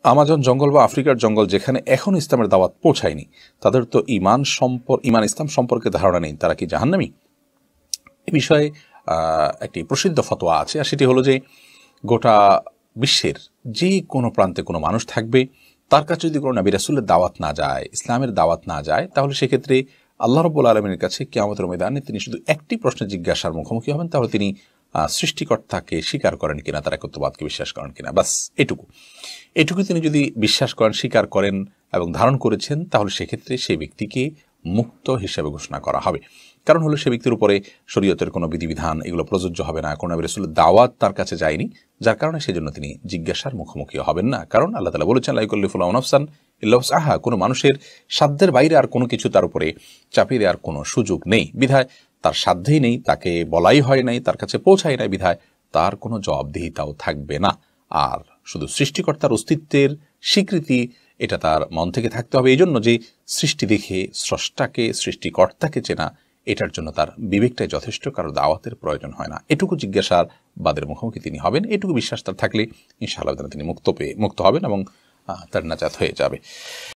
Amazon জঙ্গল বা আফ্রিকার জঙ্গল যেখানে এখন ইসলামের দাওয়াত পৌঁছায়নি, তাদের তো ইমান ইসলাম সম্পর্কে ধারণা নেই, তারা কি জাহান্নামী? এ বিষয়ে একটি প্রসিদ্ধ ফতোয়া আছে, আর সেটি হলো যে গোটা বিশ্বের যে কোনো প্রান্তে কোনো মানুষ থাকবে, তার কাছে যদি কোনো নবী রাসূলের দাওয়াত না যায়, ইসলামের দাওয়াত না যায়, তাহলে সেক্ষেত্রে আল্লাহ রাব্বুল আলামিনের কাছে কিয়ামতের ময়দানে তিনি শুধু একটি প্রশ্নের জিজ্ঞাসার মুখোমুখি হবেন, তাহলে তিনি সৃষ্টিকর্তাকে স্বীকার করেন কিনা, তার একত্ববাদকে বিশ্বাস করেন কিনা, বাস এটুকু তিনি যদি বিশ্বাস করেন, স্বীকার করেন এবং ধারণ করেছেন, তাহলে সেক্ষেত্রে সেই ব্যক্তিকে মুক্ত হিসেবে ঘোষণা করা হবে। কারণ হলো সে ব্যক্তির উপরে শরীয়তের কোনো বিধিবিধান এগুলো প্রযোজ্য হবে না, কোনো নবী রাসূলের দাওয়াত তার কাছে যায়নি, যার কারণে সেজন্য তিনি জিজ্ঞাসার মুখোমুখি হবেন না। কারণ আল্লাহ তাআলা বলেছেন, লা ইউকাল্লিফুল্লাহু নাফসান ইল্লা উসআহা, কোনো মানুষের সাধ্যের বাইরে আর কোনো কিছু তার উপরে চাপিয়ে দেওয়ার কোনো সুযোগ নেই, বিধায় তার সাধ্যেই নেই, তাকে বলাই হয় নাই, তার কাছে পৌঁছায় নাই, বিধায় তার কোনো জবাবদিহিতাও থাকবে না। আর শুধু সৃষ্টিকর্তার অস্তিত্বের স্বীকৃতি এটা তার মন থেকে থাকতে হবে, এই জন্য যে সৃষ্টি দেখে স্রষ্টাকে, সৃষ্টিকর্তাকে চেনা, এটার জন্য তার বিবেকটাই যথেষ্ট, কারো দাওয়াতের প্রয়োজন হয় না। এটুকু জিজ্ঞাসার বাদের মুখোমুখি তিনি হবেন, এটুকু বিশ্বাস তার থাকলে ইনশাআল্লাহ তিনি মুক্ত হবেন এবং তার নাজাত হয়ে যাবে।